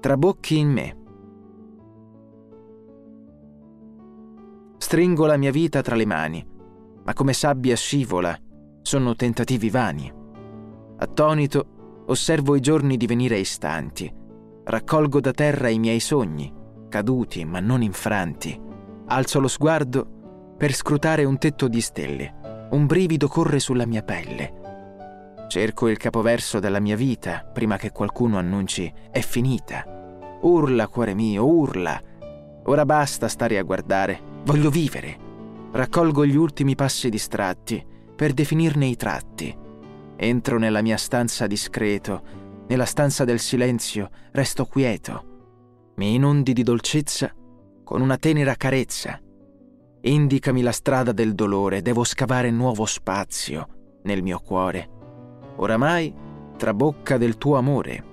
trabocchi in me. Stringo la mia vita tra le mani, ma come sabbia scivola, sono tentativi vani. Attonito, osservo i giorni divenire istanti. Raccolgo da terra i miei sogni, caduti ma non infranti. Alzo lo sguardo per scrutare un tetto di stelle. Un brivido corre sulla mia pelle. Cerco il capoverso della mia vita prima che qualcuno annunci «è finita». Urla, cuore mio, urla. Ora basta stare a guardare. Voglio vivere. Raccolgo gli ultimi passi distratti per definirne i tratti. Entro nella mia stanza discreto, nella stanza del silenzio resto quieto. Mi inondi di dolcezza con una tenera carezza. Indicami la strada del dolore, devo scavare nuovo spazio nel mio cuore. Oramai trabocca del tuo amore.